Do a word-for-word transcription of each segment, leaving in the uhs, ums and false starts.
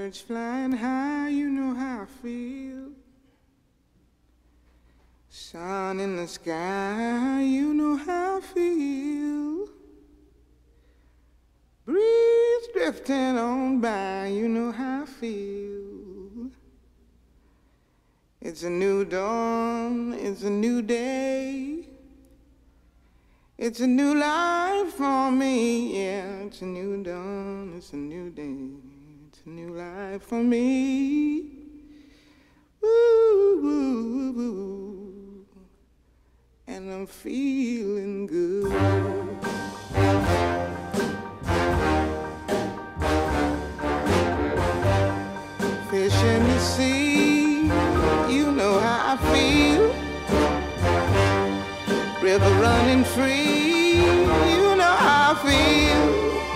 Birds flying high, you know how I feel. Sun in the sky, you know how I feel. Breeze drifting on by, you know how I feel. It's a new dawn, it's a new day. It's a new life for me, yeah. It's a new dawn, it's a new day. It's a new life for me. Woo, woo, woo, woo. And I'm feeling good. Fish in the sea, you know how I feel. River running free, you know how I feel.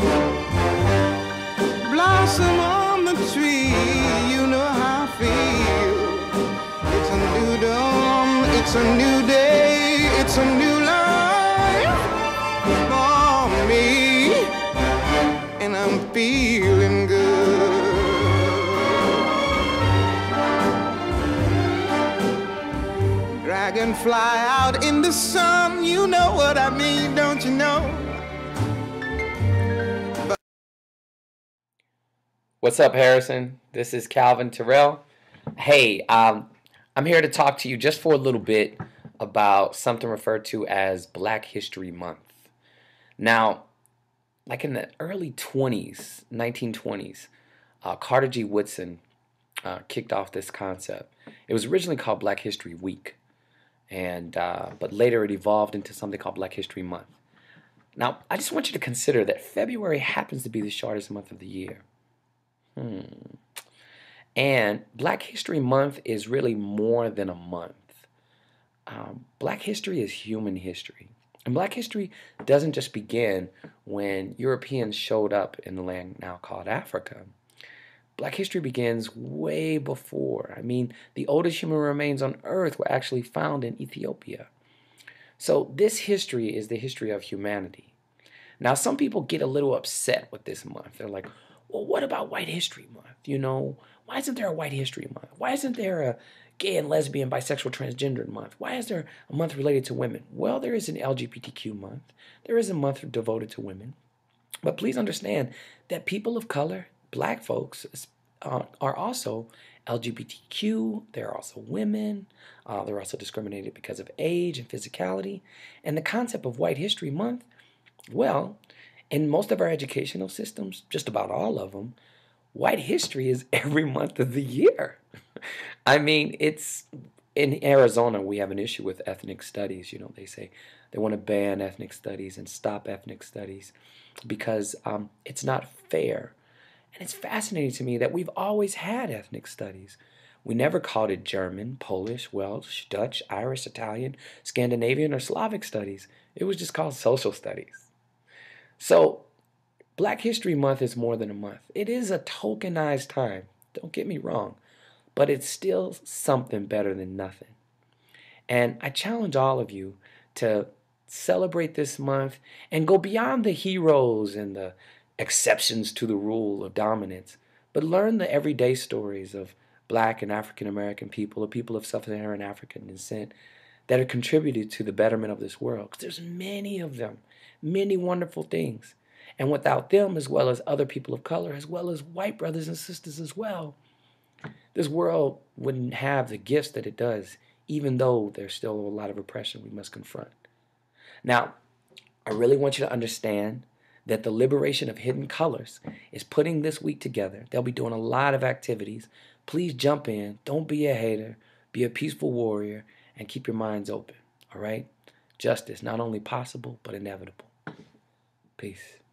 Blossom on the tree, you know how I feel. It's a new dawn, it's a new day, it's a new life for me, and I'm feeling good. Dragonfly out in the sun, you know what I mean, don't you know? But What's up, Harrison? This is Calvin Terrell. Hey, um, I'm here to talk to you just for a little bit about something referred to as Black History Month. Now, like in the early twenties, nineteen twenties, uh, Carter G. Woodson uh, kicked off this concept. It was originally called Black History Week, and uh, but later it evolved into something called Black History Month. Now, I just want you to consider that February happens to be the shortest month of the year. Hmm. And Black History Month is really more than a month. Um, Black history is human history. And Black history doesn't just begin when Europeans showed up in the land now called Africa. Black history begins way before. I mean, the oldest human remains on earth were actually found in Ethiopia. So this history is the history of humanity. Now, some people get a little upset with this month. They're like, well, what about White History Month? You know, why isn't there a White History Month? Why isn't there a gay and lesbian, bisexual, transgender month? Why is there a month related to women? Well, there is an L G B T Q month. There is a month devoted to women. But please understand that people of color, black folks, uh, are also L G B T Q. They're also women. Uh, they're also discriminated because of age and physicality. And the concept of White History Month, well, in most of our educational systems, just about all of them, white history is every month of the year. I mean, it's in Arizona, we have an issue with ethnic studies. You know, they say they want to ban ethnic studies and stop ethnic studies because um, it's not fair. And it's fascinating to me that we've always had ethnic studies. We never called it German, Polish, Welsh, Dutch, Irish, Italian, Scandinavian, or Slavic studies. It was just called social studies. So, Black History Month is more than a month. It is a tokenized time, don't get me wrong, but it's still something better than nothing. And I challenge all of you to celebrate this month and go beyond the heroes and the exceptions to the rule of dominance, but learn the everyday stories of Black and African American people, or people of Sub-Saharan African descent that have contributed to the betterment of this world. Because there's many of them, many wonderful things. And without them, as well as other people of color, as well as white brothers and sisters as well, this world wouldn't have the gifts that it does, even though there's still a lot of oppression we must confront. Now, I really want you to understand that the liberation of hidden colors is putting this week together. They'll be doing a lot of activities. Please jump in. Don't be a hater. Be a peaceful warrior and keep your minds open. All right? Justice, not only possible, but inevitable. Peace.